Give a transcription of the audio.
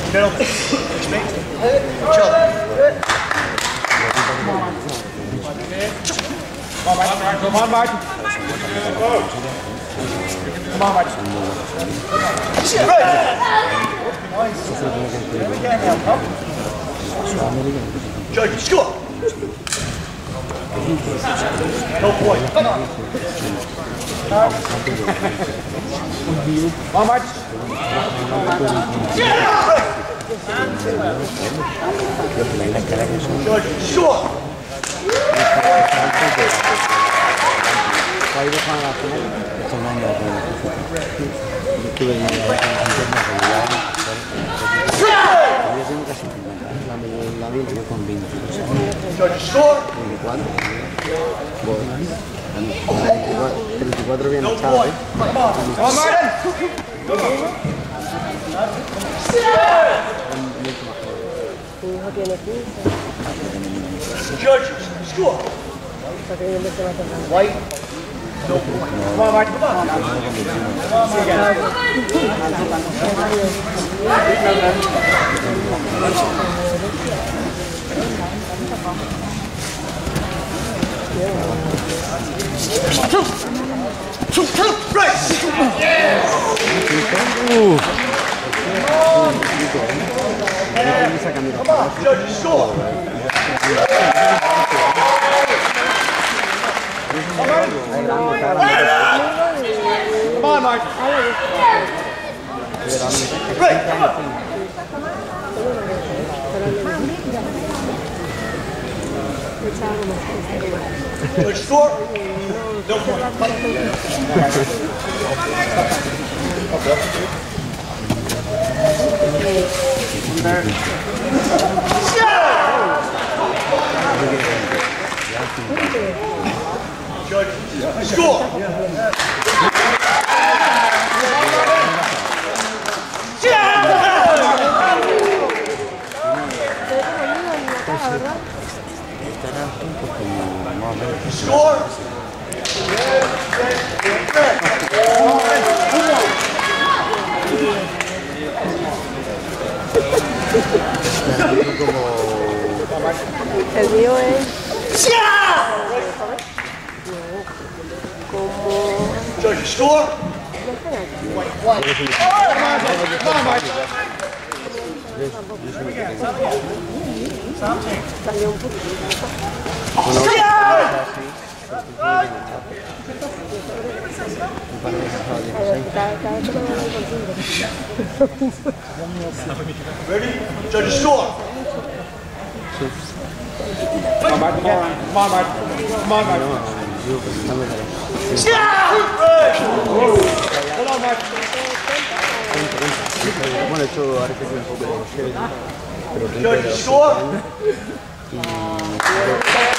Gentlemen, respect each other. Come on, Martin. Come on, Martin. Judge, score. No point. Come on. Come on, Martin. Judge, score. Judge, score. 34 bien No echado, point. Come on. Come on, Martin. Mi hijo tiene 15. Judges, score. White. No point. Come on, Martin. Come on. Right. Come on, judges, score. Come on, Martin. Right, come on. Judge, score. No point. Judge, score. Score. El mío es Judge, score. Come on, Martin. salió un poquito. Ready? Judge, score. Come on, Martin. Come on, Martin. Come on, Martin. Hold on, Martin. Bueno, hecho ahora que un poco de Judge, score.